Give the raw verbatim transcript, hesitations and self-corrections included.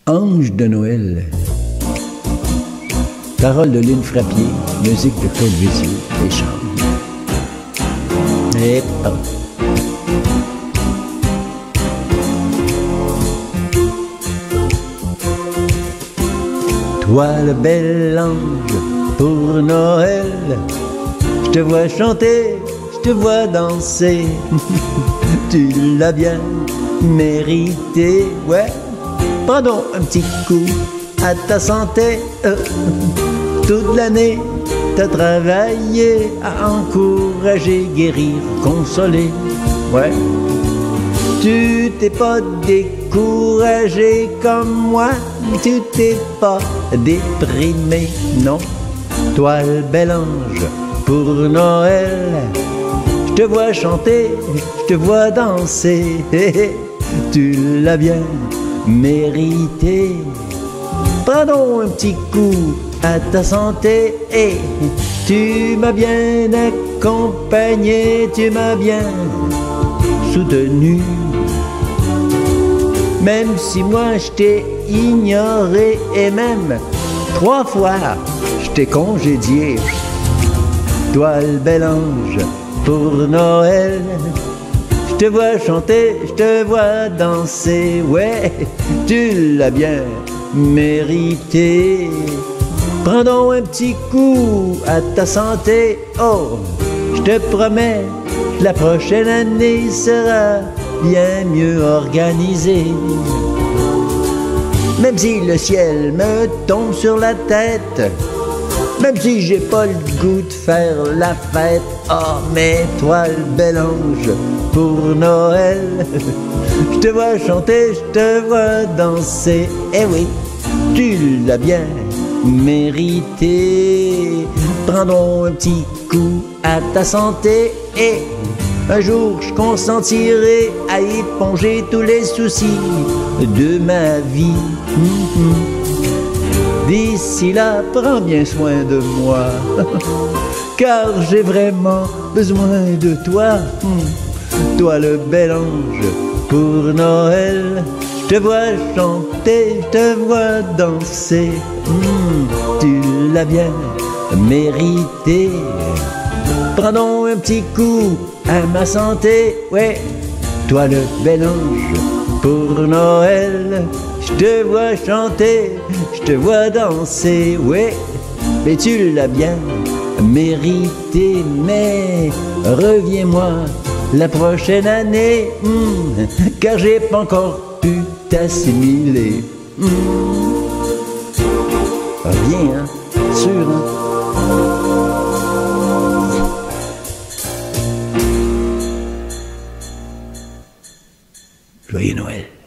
Ange de Noël. Paroles de Lynn Frappier, musique de Claude Vézio et chant. Et pas. Toi le bel ange pour Noël, je te vois chanter, je te vois danser. Tu l'as bien mérité, ouais. Prends donc un petit coup à ta santé. euh. Toute l'année t'as travaillé à encourager, guérir, consoler, ouais. Tu t'es pas découragé comme moi, tu t'es pas déprimé, non. Toi le bel ange pour Noël, je te vois chanter, je te vois danser. Tu l'as bien mérité. Prends donc un petit coup à ta santé. Et tu m'as bien accompagné, tu m'as bien soutenu. Même si moi je t'ai ignoré et même trois fois je t'ai congédié. Toi le bel ange pour Noël, je te vois chanter, je te vois danser, ouais, tu l'as bien mérité. Prends donc un petit coup à ta santé, oh, je te promets, la prochaine année sera bien mieux organisée. Même si le ciel me tombe sur la tête, même si j'ai pas le goût de faire la fête, oh, mais toi le bel ange pour Noël, je te vois chanter, je te vois danser, eh oui, tu l'as bien mérité. Prends donc un petit coup à ta santé et un jour je consentirai à éponger tous les soucis de ma vie. Mm-hmm. D'ici là, prends bien soin de moi, car j'ai vraiment besoin de toi. Mm. Toi le bel ange pour Noël, je te vois chanter, je te vois danser. Mm. Tu l'as bien mérité. Prends donc un petit coup à ma santé, ouais. Toi le bel ange pour Noël, je te vois chanter, je te vois danser, ouais. Mais tu l'as bien mérité, mais reviens-moi la prochaine année, mm, car j'ai pas encore pu t'assimiler. Mm. Reviens, hein, sûr, hein. Joyeux Noël.